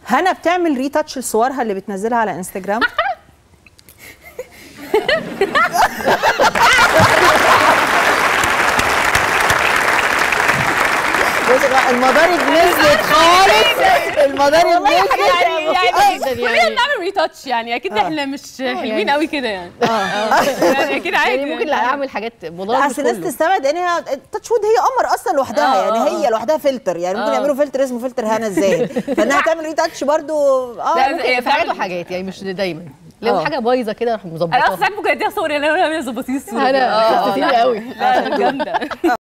هنا بتعمل ريتاتش لصورها اللي بتنزلها على انستجرام؟ المضارب نزلت خالص، المضارب نزلت يعني نعمل ريتاتش يعني اكيد احنا مش حلوين قوي كده يعني. يعني اكيد عادي يعني ممكن اعمل حاجات مضارب. اصل الناس تستبعد ان هي تاتش وود هي قمر اصلا لوحدها، يعني هي لوحدها فلتر، يعني ممكن يعملوا فلتر اسمه فلتر هنا ازاي، فانها تعمل ريتاتش برضو لا في حاجات وحاجات يعني مش دايما. لو حاجه بايظه كده نروح مظبطاها. انا اصلا ممكن اديها صور اللي هي ظبطيه الصوره. انا قوي. لا جامده.